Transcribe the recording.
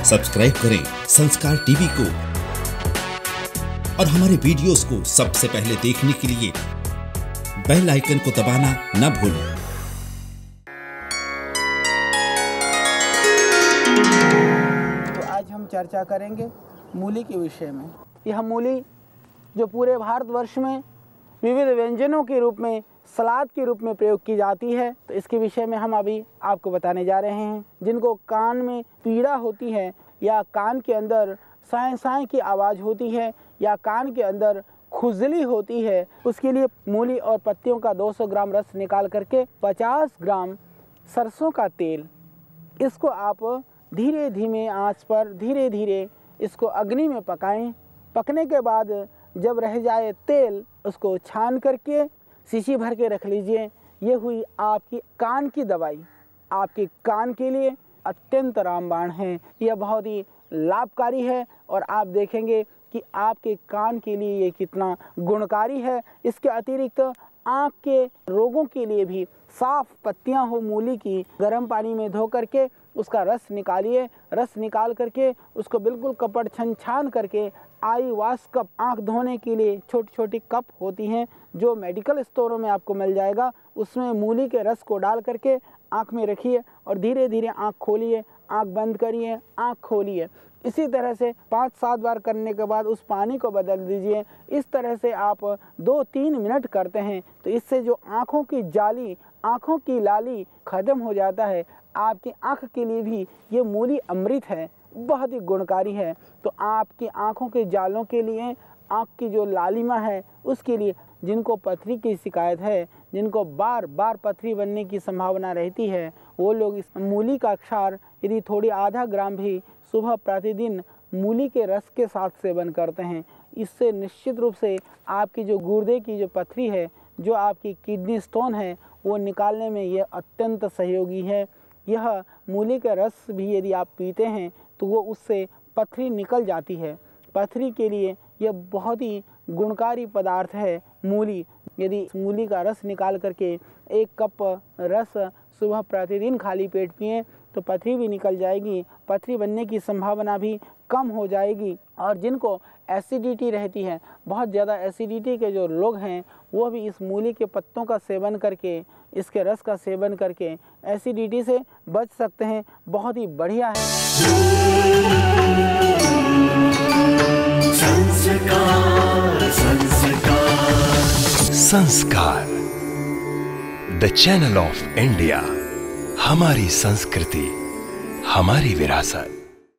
Subscribe करें संस्कार TV को और हमारे वीडियोस को सबसे पहले देखने के लिए बेल आइकन को दबाना न भूलें। तो आज हम चर्चा करेंगे मूली के विषय में। यह मूली जो पूरे भारतवर्ष में विविध व्यंजनों के रूप में, सलाद के रूप में प्रयोग की जाती है, तो इसके विषय में हम अभी आपको बताने जा रहे हैं। जिनको कान में पीड़ा होती है या कान के अंदर साए साए की आवाज़ होती है या कान के अंदर खुजली होती है, उसके लिए मूली और पत्तियों का 200 ग्राम रस निकाल करके 50 ग्राम सरसों का तेल, इसको आप धीरे धीमे आंच पर धीरे धीरे इसको अग्नि में पकाएं। पकने के बाद जब रह जाए तेल, उसको छान करके शीशी भर के रख लीजिए। ये हुई आपकी कान की दवाई। आपके कान के लिए अत्यंत रामबाण है। यह बहुत ही लाभकारी है और आप देखेंगे कि आपके कान के लिए ये कितना गुणकारी है। इसके अतिरिक्त आँख के रोगों के लिए भी साफ पत्तियां हो मूली की, गर्म पानी में धो करके उसका रस निकालिए। रस निकाल करके उसको बिल्कुल कपड़ छान करके आई वॉश कप, आँख धोने के लिए छोटी छोटी कप होती हैं जो मेडिकल स्टोरों में आपको मिल जाएगा, उसमें मूली के रस को डाल करके आँख में रखिए और धीरे धीरे आँख खोलिए, आँख बंद करिए, आँख खोलिए। इसी तरह से 5-7 बार करने के बाद उस पानी को बदल दीजिए। इस तरह से आप 2-3 मिनट करते हैं तो इससे जो आँखों की जाली, आँखों की लाली ख़त्म हो जाता है। आपकी आँख के लिए भी ये मूली अमृत है, बहुत ही गुणकारी है। तो आपकी आँखों के जालों के लिए, आँख की जो लालिमा है उसके लिए, जिनको पथरी की शिकायत है, जिनको बार बार पथरी बनने की संभावना रहती है, वो लोग इस मूली का क्षार यदि थोड़ी आधा ग्राम भी सुबह प्रतिदिन मूली के रस के साथ सेवन करते हैं, इससे निश्चित रूप से आपकी जो गुर्दे की जो पथरी है, जो आपकी किडनी स्टोन है, वो निकालने में यह अत्यंत सहयोगी है। यह मूली का रस भी यदि आप पीते हैं तो वो उससे पथरी निकल जाती है। पथरी के लिए यह बहुत ही गुणकारी पदार्थ है मूली। यदि मूली का रस निकाल करके 1 कप रस सुबह प्रतिदिन खाली पेट पिएं तो पथरी भी निकल जाएगी, पथरी बनने की संभावना भी कम हो जाएगी। और जिनको एसिडिटी रहती है, बहुत ज़्यादा एसिडिटी के जो लोग हैं, वो भी इस मूली के पत्तों का सेवन करके, इसके रस का सेवन करके एसिडिटी से बच सकते हैं। बहुत ही बढ़िया है। संस्कार, द चैनल ऑफ इंडिया। हमारी संस्कृति, हमारी विरासत।